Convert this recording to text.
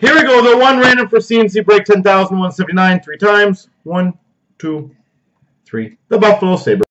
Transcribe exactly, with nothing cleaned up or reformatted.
Here we go. The one random for C and C break ten thousand one hundred seventy-nine three times. One, two, three. The Buffalo Sabres.